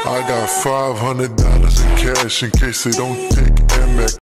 I got $500 in cash in case they don't take Amex.